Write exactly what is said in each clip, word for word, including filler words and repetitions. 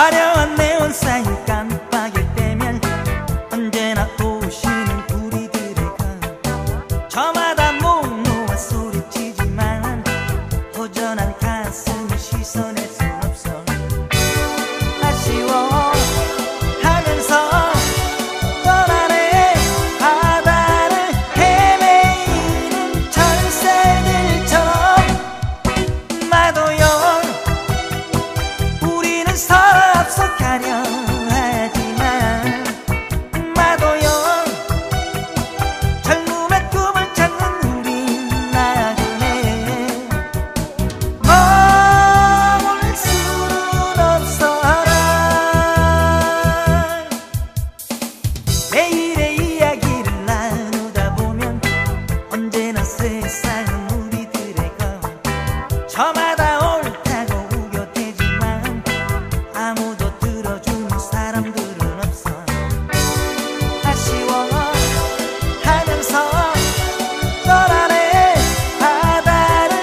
화려한 네온사인 깜빡일 때면 언제나 오시는 우리들의 가 저마다 목 놓아 소리치지만 허전한 가슴을 씻어낼 순 없어. 아쉬워 하면서 떠나네 바다를 헤매이는 철새들처럼. 마도요 우리는 서로 약속하려 하지만 마도요 젊음의 꿈을 찾는 우린 나그네. 머물 수는 없어라. 매일의 이야기를 나누다 보면 언제나 세상은 우리들의 것 저마다 옳다고 우겨대지만 아무도 들어주는 사람들은 없어. 아쉬워 하면서 떠나네 바다를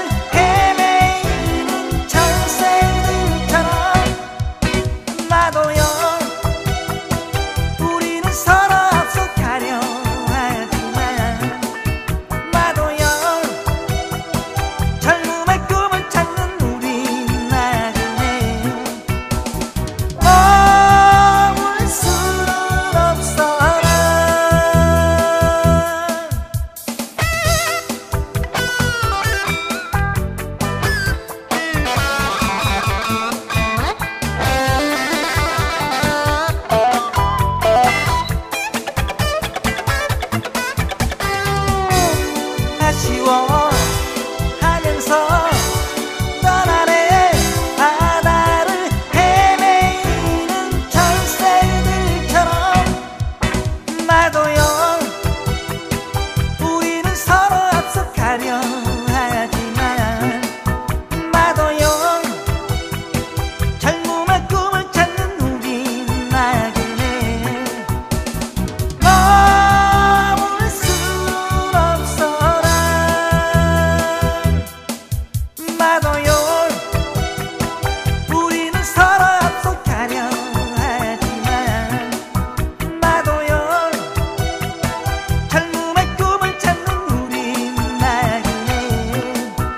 헤매이는 철새들처럼. 마도요 우리는 서로 약속하려 하지만 마도요 젊음의 꿈을 찾는 우린 나그네. 머물 수는 없어라. 아쉬워 하면서 떠나네 바다를 헤매이는 철새들처럼. 마도요 우리는 서로 약속하려 하지만 마도요 젊음의 꿈을 찾는 우린 나그네. 머물 수는 없어라. 마도요 우리는 서로 약속하려 하지만 마도요 젊음의 꿈을 찾는 우린 나그네.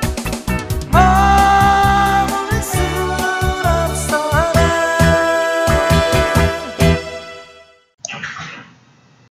머물 수는 없어라.